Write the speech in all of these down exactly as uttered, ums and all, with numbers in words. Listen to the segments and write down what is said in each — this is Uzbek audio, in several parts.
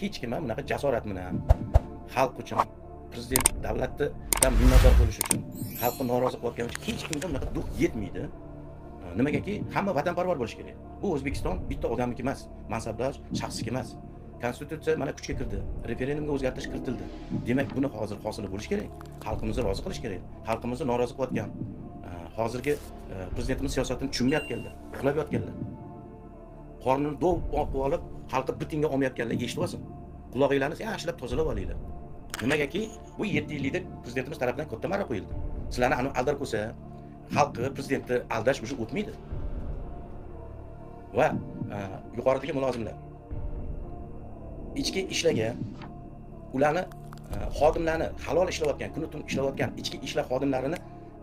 hech kim ham bunaqa jasorat bilan xalq uchun, prezident davlatdan minnatdor bo'lish uchun, xalqni norozi qilayotgan uchun hech kimga bunaqa duh yetmaydi. Nimagaki hamma vatanparvar bo'lish kerak. Bu O'zbekiston bitta odamniki emas, mansabdor shaxsniki emas. Konstitutsiya mana kuchga kirdi, referendumga o'zgartirish kiritildi. Demak, buni hozir hosili bo'lish kerak. Xalqimizni rozi qilish kerak. Xalqimizni norozi qilayotgan hozirgi prezidentimiz siyosatini tushunmayotganlar, uxlab yotganlar. Qornini dov qilib olib, xalqni bitinga olmayotganlar eshitib olsin. Quloqinglarni yaxshilab tozalab olinglar. Nimagaki bu yetti yillik prezidentimiz tomonidan katta marra qo'yildi. Sizlarni aniq aldarib qo'ysa, xalqni prezidentni aldash bo'shi o'tmaydi. Va yuqoridagi mulozimlar ichki ishlarga ularni xodimlarni halol ishlayotgan, kun-tun ishlayotgan ichki ishlar xodimlarini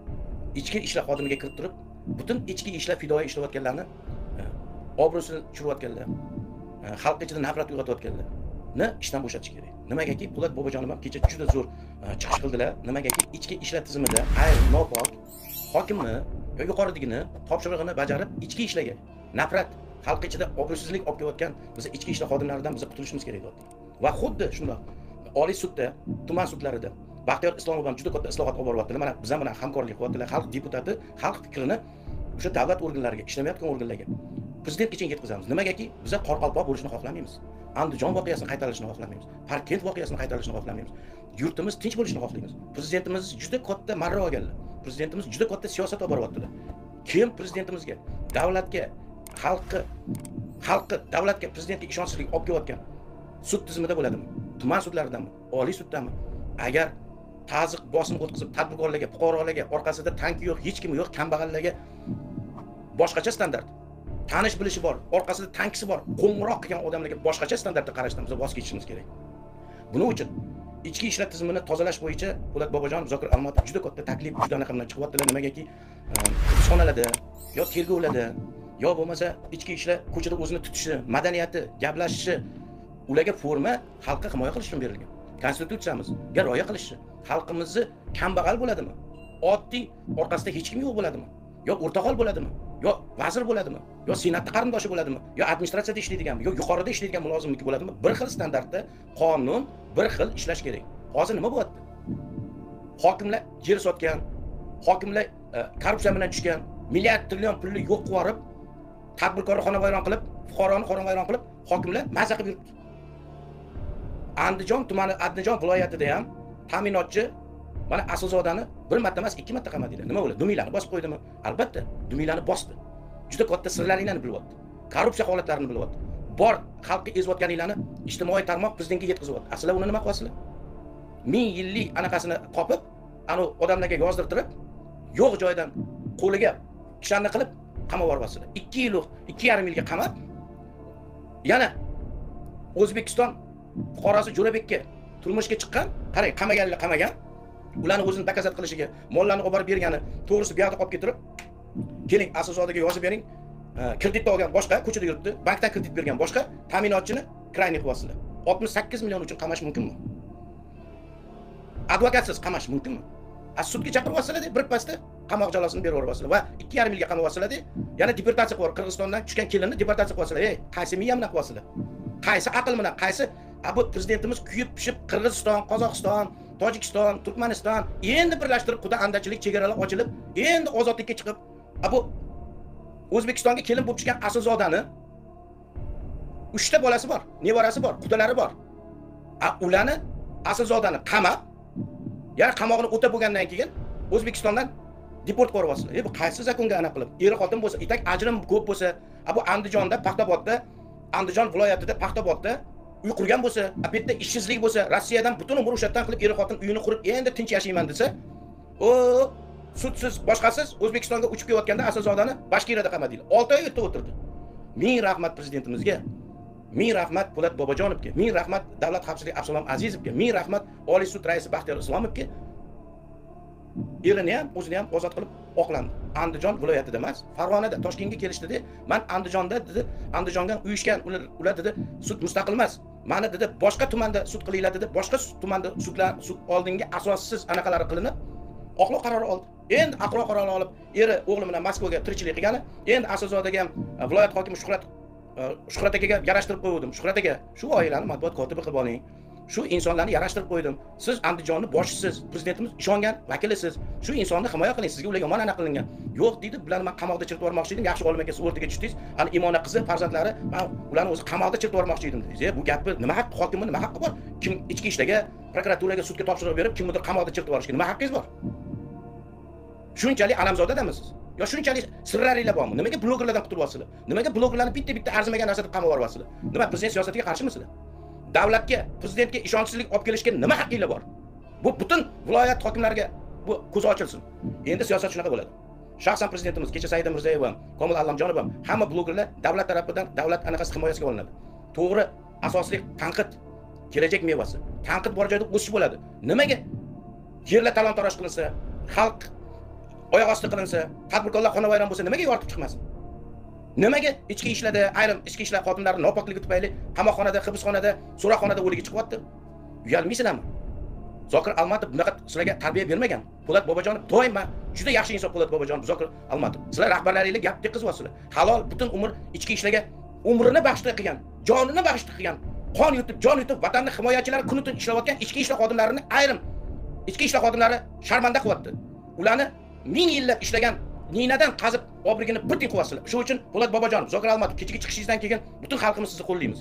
ichki ishlar xodimiga kirib turib, butun ichki ishlar fidoyi ishlayotganlarni obro'sini tushirayotganlar, xalq ichida nafrat uyg'otayotganlarni ishdan bo'shatish kerak. Nimagaki Po'lat Bobojonim ham kecha juda zo'r chiqish qildilar. Nimagaki ichki ishlar tizimida ayrim nopok hokimni yoki yuqoridigini topshirig'ini bajarib ichki ishlarga nafrat, xalq ichida obro'sizlik olib kelayotgan biz ichki ishlar xodimlaridan biz qutulishimiz kerak edi. Va xuddi shunday Oliy sudda, tuman sudlarida Baxtiyor Islomov ham juda katta islohot olib boryaptilar. Mana biz ham bilan hamkorlik qilyaptilar. Xalq deputati xalq fikrini o'sha davlat organlariga, ishlamayotgan organlarga prezidentgacha yetkazamiz. Nimagaki biz qorqalpoq bo'lishni xohlamaymiz. Andijon voqeasini qaytarilishini xohlamaymiz. Parkent voqeasini qaytarilishini xohlamaymiz. Yurtimiz tinch bo'lishini xohlaymiz. Prezidentimiz juda katta marra olganlar. Prezidentimiz juda katta siyosat olib boryaptilar. Kim prezidentimizga, davlatga, xalqqa, xalqqa, davlatga, prezidentga ishonchsizlik olib kelayotgan sud tizimida bo'ladimi? Tuman sudlaridanmi? Oliy suddami? Agar ta'ziq bosim o'tkazib tadbirkorlarga, fuqarolarga orqasida tanki yo'q, hech kimi yo'q, kambag'allarga boshqacha standart, tanish bilishi bor, orqasida tankisi bor, qo'ng'iroq qilgan odamlarga boshqacha standartda qarashdan biz voz kechishimiz kerak. Buning uchun ichki ishlar tizimini tozalash bo'yicha Po'lat Bobojonov, Zokir Almatov juda katta taklif, juda aniqdan chiqyaptilar. Nimagaki sonalarda yo tergovlarda yo bo'lmasa ichki ishlar ko'chada o'zini tutishi, madaniyati, gaplashishi, ularga forma xalqqa himoya qilish uchun berilgan. Konstitutsiyamizga rioya qilishi, xalqimizni kambag'al bo'ladimi? Oddiy orqasida hech kim yo'q bo'ladimi? Yo o'rtaqol bo'ladimi? Yo vazir bo'ladimi? Yo senatda qarindoshi bo'ladimi? Yo administratsiyada ishlaydiganmi? Yo yuqorida ishlaydigan mulozimniki bo'ladimi? Bir xil standartda qonun bir xil ishlash kerak. Hozir nima bo'lyapti? Hokimlar yer sotgan, hokimlar korrupsiya bilan tushgan, milliard trillion pulni yo'q qilib yuborib, tadbirkorni xonavayron qilib, fuqaroni xonavayron qilib, hokimlar maza qilib yuribdi. Andijon tumani, Andijon viloyatida ham ta'minotchi mana Asilzodani bir marta emas, ikki marta qamadinglar. Nima bo'ladi? Duminglarni bosib qo'ydimi? Albatta, duminglarni bosdi. Juda katta sirlaringlarni bilyapti. Korrupsiya holatlarini bilyapti. Bor xalqqa ezayotganinglarni ijtimoiy tarmoq prezidentga yetkazyapti. Aslida uni nima qilasizlar? ming yillik anaqasini qopib, anu odamlarga yozdirtirib, yo'q joydan qo'liga kishanni qilib qamab yuboryapsizlar. ikki yil, ikki yarim yilga qamab, yana O'zbekiston fuqarosi Jo'rabekka turmushga chiqqan, qarang, qamaganlar qamagan, ularni o'zini dokazat qilishiga, mollarni olib borib bergani, to'g'risi bu yoqda qolib ketirib, keling Asilzodaga yozib bering, kredit olgan boshqa, ko'chada yuribdi, bankdan kredit bergan boshqa, ta'minotchini krayni qilyapsizlar. oltmish sakkiz million uchun qamash mumkinmi? Advokatsiz qamash mumkinmi? As sudga chiqaryapsizlar-da, bir pasda qamoq jazosini berib yuboryapsizlar va ikki yarim yilga qamayapsizlar-da. Yana deportatsiya qilib, Qirg'izistondan tushgan kelinni deportatsiya qilyapsizlar. Ey, qaysi miya bilan qilyapsizlar? Qaysi aql bilan, qaysi bu prezidentimiz kuyib pishib Qirg'iziston, Qozog'iston, Tojikiston, Turkmaniston endi birlashtirib, quda andachilik chegaralar ochilib, endi ozodlikka chiqib, bu O'zbekistonga kelin bo'lib chiqqan Asilzodani uchta bolasi bor, nevarasi bor, qudalari bor. A ularni Asilzodani qamab, yana qamoqni o'tab bo'lgandan keyin O'zbekistondan deport qilib yuborsizlar. E bu qaysi zakonga aniq qilib? Eri xotin bo'lsa, itak ajrim ko'p bo'lsa, bu Andijonda, Paxtabodda, Andijon viloyatida, Paxtabodda uy qurgan bo'lsa, bu yerda ishsizlik bo'lsa, Rossiyadan butun umr o'shatdan qilib eri xotin uyini qurib, endi tinch yashayman desa, o sudsiz, boshqasiz O'zbekistonga uchib kelayotganda Asilzodani Bashkirada qamadinglar. olti oy yerda o'tirdi. Ming rahmat prezidentimizga. Ming rahmat Po'lat Bobojonovga, ming rahmat Davlat xavfsizlik Absalom Azizovga, ming rahmat Oliy sud raisi Baxtiyor Islomovga. Erini ham, o'zini ham ozod qilib oqlandi. Andijon viloyatida emas, Farg'onada, Toshkentga kelishdi-da, men Andijonda dedi, Andijonga uyushgan ular, ular dedi, sud mustaqil emas. Meni dedi, boshqa tumanda sud qilinglar dedi, boshqa tumanda sudlar sud oldingi asossiz anaqalari qilinib, oqlov qarori oldi. Endi oqlov qarori olib, eri o'g'li bilan Moskvaga tirikchilik qilgani, endi Asilzodaga ham viloyat hokimi Shuhrat Shuhrat akaga yarashtirib qo'ydim. Shuhrat aka, shu oilani matbuot kotibi qilib oling. Shu insonlarni yarashtirib qo'ydim. Siz Andijonni boshisiz, prezidentimiz ishongan vakilisiz. Shu insonni himoya qiling, sizga ular yomon ana qilingan. Yo'q deydi, bularni men qamoqda chiritib yubormoqchi edim. Yaxshi olim akasi o'rtaga tushdingiz. Ana Imona qizi, farzandlari, men ularni o'zi qamoqda chiritib yubormoqchi edim dedingiz. Bu gapni nima haqqi, hokimning nima haqqi bor? Kim ichki ishlarga, prokuraturaga, sudga topshiriq berib, kimnidir qamoqda chiritib yuborishga nima haqqingiz bor? Shunchalik alamzodadamisiz? Yo shunchalik sirlaringlar bormi? Nimaga blogerlardan qutulib olasizlar? Nimaga blogerlarni bitta-bitta arzimagan narsa deb qamab yuboryapsizlar? Nima prezident siyosatiga qarshimisizlar? Davlatga, prezidentga ishonchsizlik olib kelishga nima haqqinglar bor? Bu butun viloyat hokimlariga bu ko'zi ochilsin. Endi siyosat shunaqa bo'ladi. Shaxsan prezidentimiz kecha Saida Mirzayeva, Komil Allamjonov ham hamma blogerlar davlat tarafidan davlat anaqasi himoyasiga olinadi. To'g'ri, asosli tanqid kelajak mevasi. Tanqid bor joyda o'sish bo'ladi. Nimaga yerlar talon-taroj qilinsa, xalq oyoq osti qilinsa, tadbirkorlar xonavayron bo'lsa, nimaga yoritib chiqmasin? Nimaga ichki ishlarda ayrim ichki ishlar xodimlari nopokligi tufayli qamoqxonada, hibsxonada, so'roqxonada o'ligi chiqyapti? Uyalmaysizlarmi? Zokir Almatov bunaqa sizlarga tarbiya bermagan. Po'lat Bobojonov doim juda yaxshi inson Po'lat Bobojonov, Zokir Almatov. Sizlar rahbarlaringizga gap teqizyapsizlar. Halol butun umr ichki ishlarga umrini bag'ishta qilgan, jonini bag'ishta qilgan, qon yutib, jon yutib, vatanning himoyachilari kun tun ishlayotgan ichki ishlar xodimlarini ayrim ichki ishlar xodimlari sharmanda qilyapti. Ularni ming yillab ishlagan ninadan qazib obrigini bir tin qilyapsizlar. Shu uchun Po'lat Bobojonov, Zokir Almatov kechagi chiqishingizdan keyin butun xalqimiz sizni qo'llaymiz.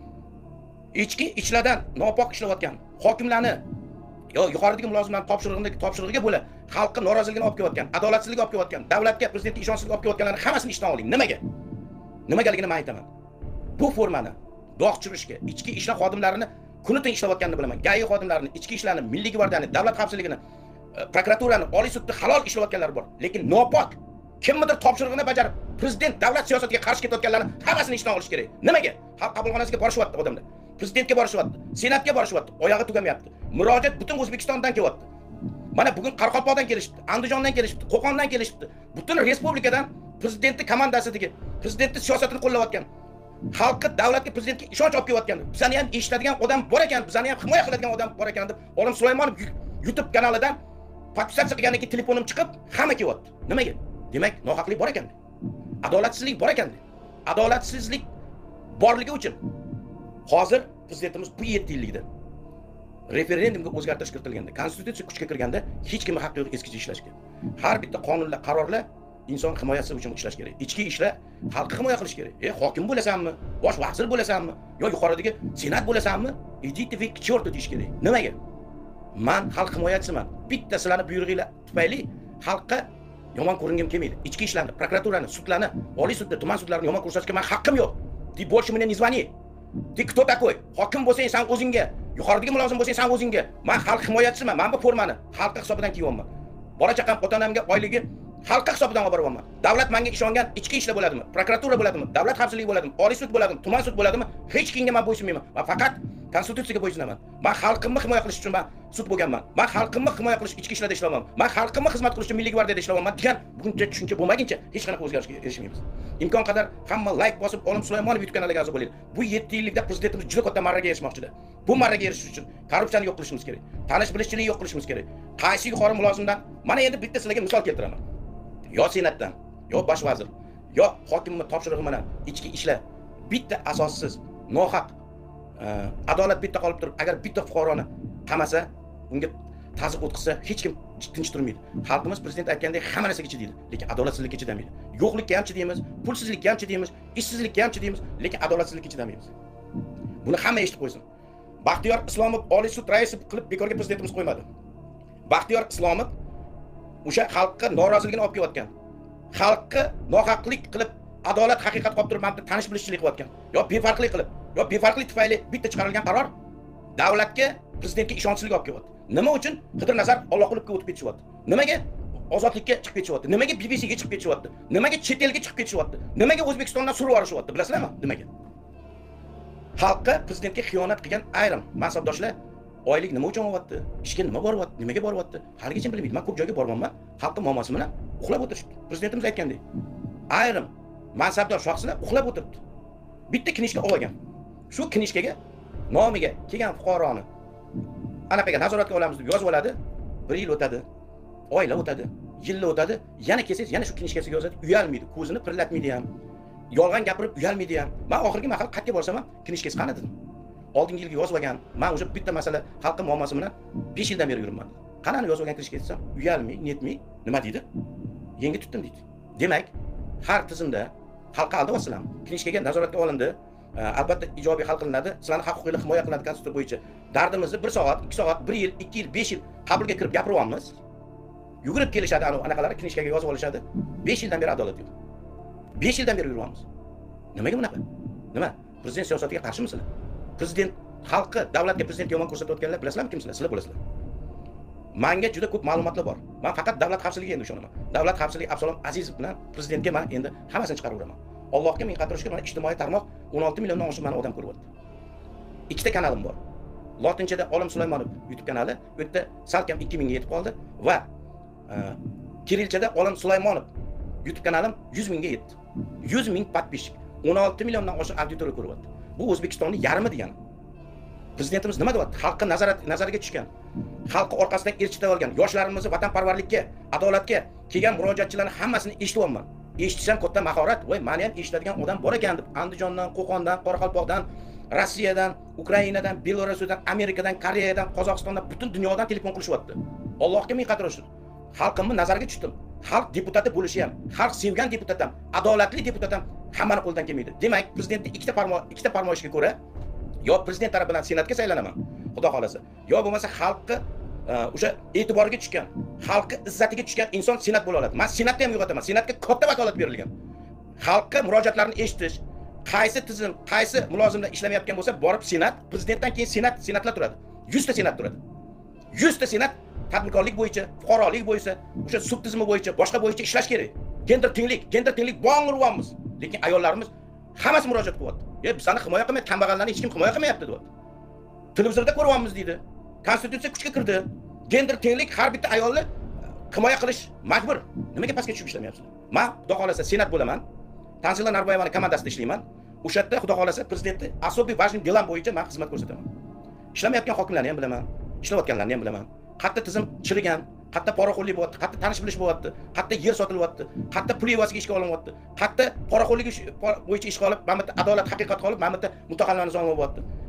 Ichki ishlardan nopok ishlayotgan hokimlarni yo yuqoridagi mulozimlarning topshirig'idagi topshirig'iga bo'la xalqqa noroziligini olib kelayotgan, adolatsizlik olib kelayotgan, davlatga, prezidentga ishonchsizlik olib kelayotganlarni hammasini ishdan oling. Nimaga? Nimagaligini men aytaman. Bu formani dog' tushirishga, ichki ishlar xodimlarini kuni tun ishlayotganini bilaman. G A I xodimlarini, ichki ishlarni, milliy gvardiyani, davlat xavfsizligini, prokuraturani, oliy sudda halol ishlayotganlar bor. Lekin nopok kimnidir topshirig'ini bajarib, prezident davlat siyosatiga qarshi ketayotganlarni hammasini ishdan olish kerak. Nimaga? Xalq qabulxonasiga borishyapti odamlar. Prezidentga borishyapti, senatga borishyapti, oyog'i tugamayapti. Murojaat butun O'zbekistondan kelyapti. Mana bugun Qoraqalpoqdan kelishibdi, Andijondan kelishibdi, Qo'qondan kelishibdi. Butun respublikadan prezidentning komandasidagi, prezidentning siyosatini qo'llayotgan, xalqqa, davlatga, prezidentga ishonch olib kelayotgan. Bizani ham eshitadigan odam bor ekan, bizani ham himoya qiladigan odam bor ekan deb Olim Sulaymonov YouTube kanalidan podpisatsiya qilgandan keyin telefonim chiqib, hamma kelyapti. Nimaga? Demak, nohaqlik bor ekan. Adolatsizlik bor ekan. Adolatsizlik borligi uchun hozir prezidentimiz bu yetti yillikda referendumga o'zgartirish kiritilganda, konstitutsiya kuchga kirganda hech kimning haqqi yo'q eskicha ishlashga. Har bitta qonunlar, qarorlar inson himoyasi uchun ishlash kerak. Ichki ishlar xalqni himoya qilish kerak. E, hokim bo'lasanmi, bosh vazir bo'lasanmi, yo yuqoridagi senat bo'lasanmi, idite ve к черту deyish kerak. Nimaga? Men xalq himoyachisiman. Bitta sizlarning buyrug'inglar tufayli xalqqa yomon ko'ringim kelmaydi. Ichki ishlarni, prokuraturani, sudlarni, oliy sudda, tuman sudlarini yomon ko'rsatishga men haqqim yo'q. Ты больше меня не звони. Ты кто такой? Hokim bo'lsang sen o'zingga, yuqoridagi mulozim bo'lsang sen o'zingga. Men xalq himoyachisiman. Men bu formani xalq hisobidan kiyaman. Bola chaqam, ota-onamga oyligi xalq hisobidan olib boryapman. Davlat menga ishongan ichki ishlar bo'ladimi? Prokuratura bo'ladimi? Davlat xavfsizligi bo'ladimi? Oliy sud bo'ladimi? Tuman sud bo'ladimi? Hech kimga men bo'ysunmayman. Men faqat konstitutsiyaga bo'ysunaman. Men xalqimni himoya qilish uchun men sud bo'lganman. Men xalqimni himoya qilish ichki ishlarda ishlaman. Men xalqimni xizmat qilish uchun milliy gvardiyada ishlaman degan buguncha tushuncha bo'lmaguncha hech qanaqa o'zgarishga erishmaymiz. Imkon qadar hamma like bosib Olim Sulaymonov YouTube kanaliga a'zo bo'ling. Bu yetti yillikda prezidentimiz juda katta marraga erishmoqchida. Bu marraga erishish uchun korrupsiyani yo'q qilishimiz kerak. Tanish bilishchilikni yo'q qilishimiz kerak. Qaysi yuqori mulozimdan mana endi bitta sizlarga misol keltiraman. Yo senatdan, yo bosh vazir, yo hokimning topshirig'i bilan ichki ishlar bitta asossiz, nohaq, adolat bitta qolib turib, agar bitta fuqaroni qamasa, unga ta'zir o'tkazsa, hech kim tinch turmaydi. Xalqimiz prezident aytgandek hamma narsaga chidaydi, lekin adolatsizlikka chidamaydi. Yo'qlikka ham chidaymiz, pulsizlikka ham chidaymiz, ishsizlikka ham chidaymiz, lekin adolatsizlikka chidamaymiz. Buni hamma eshitib qo'ysin. Baxtiyor Islomov Oliy sud raisi qilib bekorga prezidentimiz qo'ymadi. Baxtiyor Islomov o'sha xalqqa noroziligini olib kelayotgan. Xalqqa nohaqlik qilib, adolat haqiqat qolib turib, mana tanish bilishchilik qilayotgan. Yo befarqlik qilib, yo befarqlik tufayli bitta chiqarilgan qaror davlatga, prezidentga ishonchsizlik olib kelyapti. Nima uchun? Qidir Nazar Allohqulovga o'tib ketishyapti. Nimaga ozodlikka chiqib ketishyapti? Nimaga B B C ga chiqib ketishyapti? Nimaga chet elga chiqib ketishyapti? Nimaga O'zbekistondan surib olishyapti? Bilasizlarmi? Nimaga? Xalqqa, prezidentga xiyonat qilgan ayrim mansabdoshlar oylik nima uchun olyapti? Ishga nima boryapti? Nimaga boryapti? Haligacha bilmaydi. Men ko'p joyga borganman. Xalqning muammosi bilan uxlab o'tirishdi. Prezidentimiz aytgandek, ayrim mansabdor shaxslar uxlab o'tiribdi. Bitta knishka olgan. Shu knishkaga nomiga kelgan fuqaroni anaqaga nazoratga olamiz deb yozib oladi. bir yil o'tadi, oylar o'tadi, yillar o'tadi, yana kelsangiz yana shu knishkasiga yozadi. Uyalmaydi, ko'zini pirlatmaydi ham. yolg'on gapirib uyalmaydi ham. Men oxirgi mahal qayerga borsam ham knishkasi qani dedim. Oldingi yilgi yozib olgan, men o'sha bitta masala xalqning muammosi bilan besh yildan beri yuribman. Qanani yozib olgan knishka desam, uyalmay, netmay, nima deydi? Yengi tutdim deydi. Demak, har tizimda xalqqa aldayapsizlar. Knishkaga nazoratga olindi. Albatta ijobiy hal qilinadi. Sizlarning haq-huquqinglar himoya qilinadi konstitutsiya bo'yicha. Dardimizni bir soat, ikki soat, bir yil, ikki yil, besh yil qabulga kirib gapiryapmiz. Yugurib kelishadi, ana anaqalar knishkaga yozib olishadi. besh yildan beri adolat yo'q. besh yildan beri yuryapmiz. Nimaga bunaqa? Nima? Prezident siyosatiga qarshimisizlar? Prezident xalqi davlatga prezident yomon ko'rsatayotganlar bilasizlarmi kimsizlar? Sizlar bilasizlar. Menga juda ko'p ma'lumotlar bor. Men faqat davlat xavfsizligiga endi ishonaman. Davlat xavfsizligi Absalom Azizov bilan prezidentga men endi hammasini chiqarib beraman. Allohga ming qadr shukr, mana ijtimoiy tarmoq o'n olti milliondan oshiq meni odam ko'ryapti. Ikkita kanalim bor. Lotinchada Olim Sulaymonov YouTube kanali, bu yerda salkam ikki mingga yetib qoldi va Kirilchada Olim Sulaymonov YouTube kanalim yuz mingga yetdi. yuz ming podpishchik, o'n olti milliondan oshiq auditoriya ko'ryapti. Bu O'zbekistonning yarmi degani. Prezidentimiz nima deyapti? Xalqqa nazorat nazariga tushgan. Xalqni orqasidan elchitib olgan. Yoshlarimizni vatanparvarlikka, adolatga kelgan murojaatchilarning hammasini eshityapman. Eshitsam katta mahorat, voy, meni ham eshitadigan odam bor ekan deb, Andijondan, Qo'qondan, Qoraqalpoqdan, Rossiyadan, Ukrainadan, Belorussiyadan, Amerikadan, Koreyadan, Qozog'istondan, butun dunyodan telefon qilishyapti. Allohga ming qadr olsun. Xalqimni nazariga tushdim. Xalq deputati bo'lishi ham, xalq sevgan deputat ham, adolatli deputat ham hammani qo'ldan kelmaydi. Demak, prezidentning ikkita farmoy, ikkita farmoyishga ko'ra yo prezident tarafidan senatga saylanaman, xudo xolasa, yo bo'lmasa xalqni o'sha e'tiboriga tushgan, xalqni izzatiga tushgan inson senat bo'la oladi. Men senatni ham yo'qotaman. Senatga katta vakolat berilgan. Xalqqa murojaatlarni eshitish, qaysi tizim, qaysi mulozimlar ishlamayotgan bo'lsa, borib senat, prezidentdan keyin senat, senatlar turadi. yuz ta senat turadi. yuz ta senat tadbirkorlik bo'yicha, fuqarolik bo'yicha, o'sha sud tizimi bo'yicha, boshqa bo'yicha ishlash kerak. Gender tenglik, gender tenglik bo'ng'iryapmiz. Lekin ayollarimiz hammasi murojaat qilyapti. "Ey, bizani himoya qilmayapti, kambag'allarni hech kim himoya qilmayapti" deyapti. Televizorda ko'ryapmiz deydi. Konstitutsiya kuchga kirdi. Gender tenglik har bitta ayolni himoya qilish majbur. Nimaga pastga tushib ishlamayapsizlar? Men xudo xolasa senat bo'laman. Tanzila Narboyevaning komandasida ishlayman. O'sha yerda xudo xolasa prezidentni особый важный delan bo'yicha men xizmat ko'rsataman. Ishlamayotgan hokimlarni ham bilaman, ishlayotganlarni ham bilaman. Qayerda tizim chirigan, qayerda poraxo'rlik bo'lyapti, qayerda tanish bilish bo'lyapti, qayerda yer sotilyapti, qayerda pul evasiga ishga olinyapti, qayerda poraxo'rlik bo'yicha ish qilib, mana bu adolat haqiqat qolib, mana bu mutaxallislarni zo'rlab bo'lyapti.